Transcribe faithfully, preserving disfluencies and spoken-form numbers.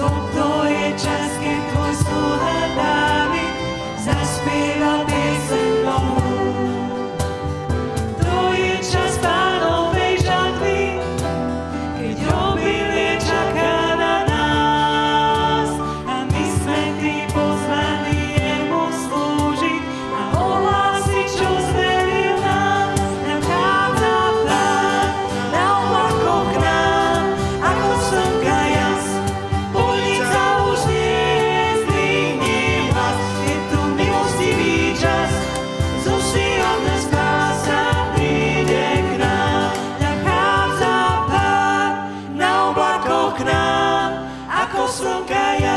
Toto je čas, keď tvoj sluha Dávid zaspieva pieseň novú. To je čas Pánovej žatvy, keď obilie čaká na nás. A my sme tí pozvaní jemu slúžiť a ohlásiť, čo zveril nám. Nachádza Pán na oblakoch k nám, ako slnka jas. Polnica už nie zdvihne hlas. Je tu milostivý čas, zo Siona spása príde k nám. Nachádza Pán na oblakoch k nám, ako slnka jas.